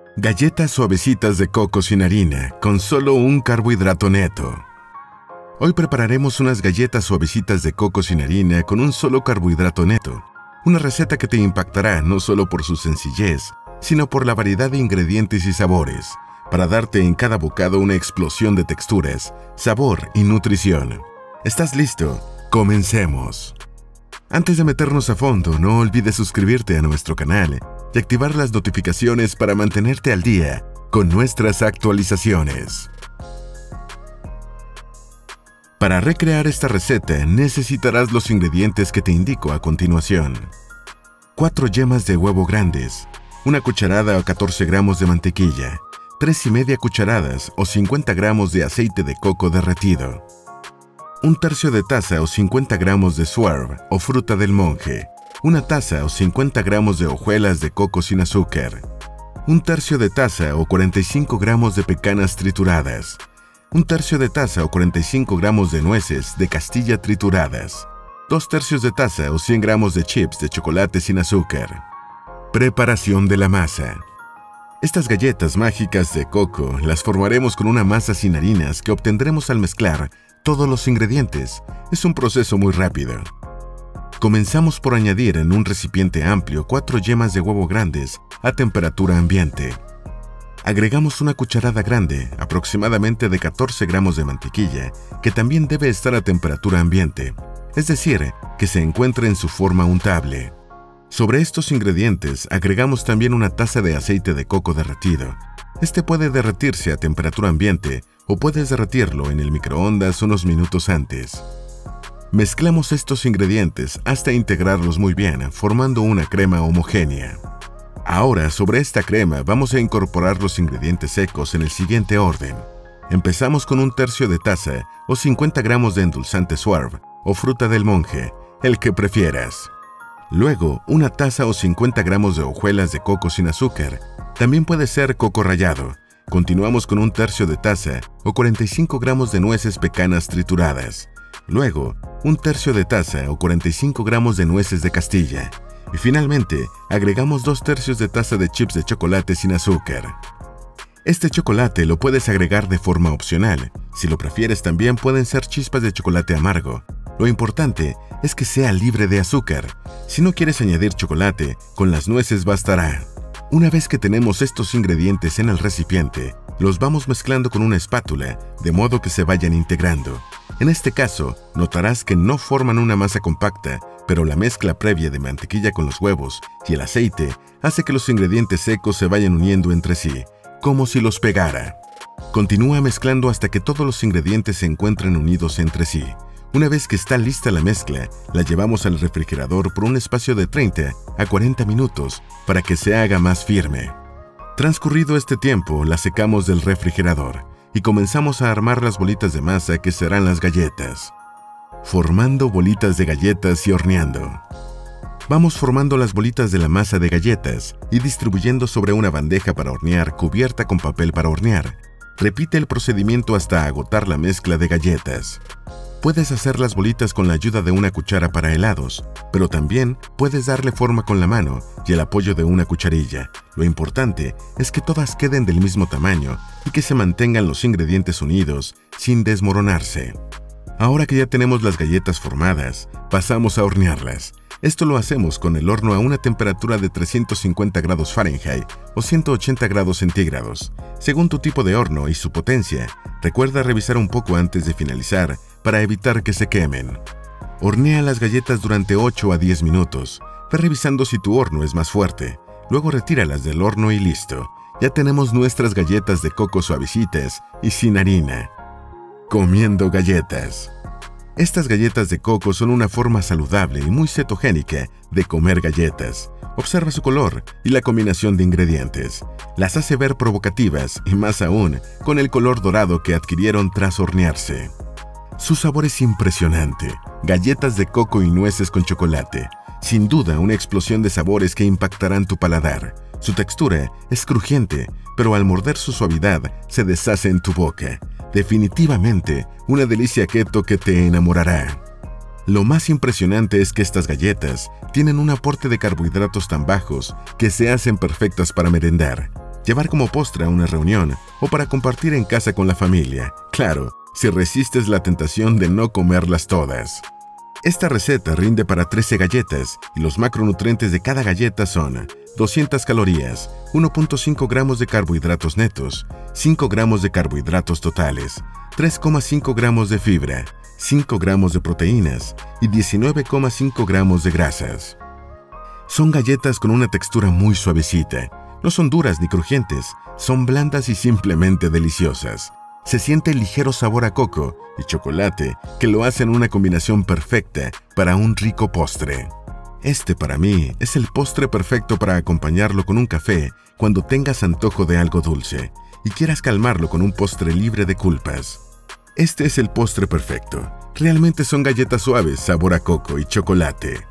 Galletas suavecitas de coco sin harina, con solo un carbohidrato neto. Hoy prepararemos unas galletas suavecitas de coco sin harina con un solo carbohidrato neto. Una receta que te impactará no solo por su sencillez, sino por la variedad de ingredientes y sabores, para darte en cada bocado una explosión de texturas, sabor y nutrición. ¿Estás listo? ¡Comencemos! Antes de meternos a fondo, no olvides suscribirte a nuestro canal y activar las notificaciones para mantenerte al día con nuestras actualizaciones. Para recrear esta receta necesitarás los ingredientes que te indico a continuación. 4 yemas de huevo grandes, 1 cucharada o 14 gramos de mantequilla, 3,5 cucharadas o 50 gramos de aceite de coco derretido, 1/3 de taza o 50 gramos de swerve o fruta del monje, 1 taza o 50 gramos de hojuelas de coco sin azúcar, 1/3 de taza o 45 gramos de pecanas trituradas, 1/3 de taza o 45 gramos de nueces de Castilla trituradas, 2/3 de taza o 100 gramos de chips de chocolate sin azúcar. Preparación de la masa. Estas galletas mágicas de coco las formaremos con una masa sin harinas que obtendremos al mezclar todos los ingredientes. Es un proceso muy rápido. Comenzamos por añadir en un recipiente amplio 4 yemas de huevo grandes a temperatura ambiente. Agregamos 1 cucharada grande, aproximadamente de 14 gramos de mantequilla, que también debe estar a temperatura ambiente, es decir, que se encuentre en su forma untable. Sobre estos ingredientes agregamos también 1 taza de aceite de coco derretido. Este puede derretirse a temperatura ambiente o puedes derretirlo en el microondas unos minutos antes. Mezclamos estos ingredientes hasta integrarlos muy bien, formando una crema homogénea. Ahora, sobre esta crema vamos a incorporar los ingredientes secos en el siguiente orden. Empezamos con 1/3 de taza o 50 gramos de endulzante swerve o fruta del monje, el que prefieras. Luego, 1 taza o 50 gramos de hojuelas de coco sin azúcar. También puede ser coco rallado. Continuamos con 1/3 de taza o 45 gramos de nueces pecanas trituradas. Luego, 1/3 de taza o 45 gramos de nueces de Castilla. Y finalmente, agregamos 2/3 de taza de chips de chocolate sin azúcar. Este chocolate lo puedes agregar de forma opcional. Si lo prefieres, también pueden ser chispas de chocolate amargo. Lo importante es que sea libre de azúcar. Si no quieres añadir chocolate, con las nueces bastará. Una vez que tenemos estos ingredientes en el recipiente, los vamos mezclando con una espátula, de modo que se vayan integrando. En este caso, notarás que no forman una masa compacta, pero la mezcla previa de mantequilla con los huevos y el aceite hace que los ingredientes secos se vayan uniendo entre sí, como si los pegara. Continúa mezclando hasta que todos los ingredientes se encuentren unidos entre sí. Una vez que está lista la mezcla, la llevamos al refrigerador por un espacio de 30 a 40 minutos para que se haga más firme. Transcurrido este tiempo, la secamos del refrigerador y comenzamos a armar las bolitas de masa que serán las galletas. Formando bolitas de galletas y horneando. Vamos formando las bolitas de la masa de galletas y distribuyendo sobre una bandeja para hornear cubierta con papel para hornear. Repite el procedimiento hasta agotar la mezcla de galletas. Puedes hacer las bolitas con la ayuda de una cuchara para helados, pero también puedes darle forma con la mano y el apoyo de una cucharilla. Lo importante es que todas queden del mismo tamaño y que se mantengan los ingredientes unidos sin desmoronarse. Ahora que ya tenemos las galletas formadas, pasamos a hornearlas. Esto lo hacemos con el horno a una temperatura de 350 grados Fahrenheit o 180 grados centígrados. Según tu tipo de horno y su potencia, recuerda revisar un poco antes de finalizar para evitar que se quemen. Hornea las galletas durante 8 a 10 minutos. Ve revisando si tu horno es más fuerte. Luego retíralas del horno y listo. Ya tenemos nuestras galletas de coco suavecitas y sin harina. Comiendo galletas. Estas galletas de coco son una forma saludable y muy cetogénica de comer galletas. Observa su color y la combinación de ingredientes. Las hace ver provocativas y más aún con el color dorado que adquirieron tras hornearse. Su sabor es impresionante. Galletas de coco y nueces con chocolate. Sin duda una explosión de sabores que impactarán tu paladar. Su textura es crujiente, pero al morder su suavidad se deshace en tu boca. Definitivamente una delicia keto que te enamorará. Lo más impresionante es que estas galletas tienen un aporte de carbohidratos tan bajos que se hacen perfectas para merendar. llevar como postre a una reunión o para compartir en casa con la familia. Claro, si resistes la tentación de no comerlas todas. Esta receta rinde para 13 galletas y los macronutrientes de cada galleta son 200 calorías, 1.5 gramos de carbohidratos netos, 5 gramos de carbohidratos totales, 3,5 gramos de fibra, 5 gramos de proteínas y 19,5 gramos de grasas. Son galletas con una textura muy suavecita. No son duras ni crujientes, son blandas y simplemente deliciosas. Se siente el ligero sabor a coco y chocolate que lo hacen una combinación perfecta para un rico postre. Este para mí es el postre perfecto para acompañarlo con un café cuando tengas antojo de algo dulce y quieras calmarlo con un postre libre de culpas. Este es el postre perfecto. Realmente son galletas suaves, sabor a coco y chocolate.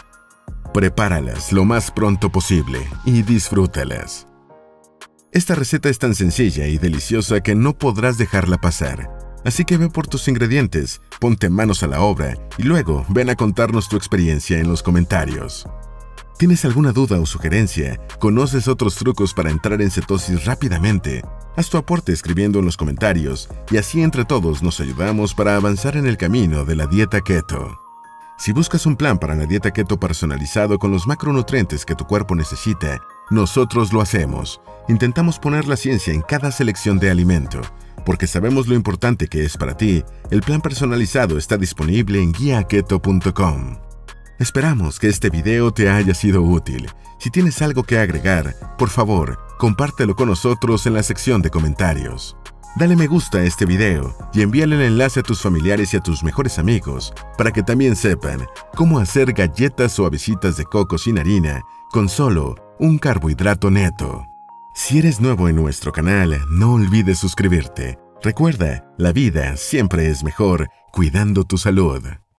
Prepáralas lo más pronto posible y disfrútalas. Esta receta es tan sencilla y deliciosa que no podrás dejarla pasar. Así que ve por tus ingredientes, ponte manos a la obra y luego ven a contarnos tu experiencia en los comentarios. ¿Tienes alguna duda o sugerencia? ¿Conoces otros trucos para entrar en cetosis rápidamente? Haz tu aporte escribiendo en los comentarios y así entre todos nos ayudamos para avanzar en el camino de la dieta keto. Si buscas un plan para la dieta keto personalizado con los macronutrientes que tu cuerpo necesita, nosotros lo hacemos. Intentamos poner la ciencia en cada selección de alimento. Porque sabemos lo importante que es para ti, el plan personalizado está disponible en guiaketo.com. Esperamos que este video te haya sido útil. Si tienes algo que agregar, por favor, compártelo con nosotros en la sección de comentarios. Dale me gusta a este video y envíale el enlace a tus familiares y a tus mejores amigos para que también sepan cómo hacer galletas suavecitas de coco sin harina con solo un carbohidrato neto. Si eres nuevo en nuestro canal, no olvides suscribirte. Recuerda, la vida siempre es mejor cuidando tu salud.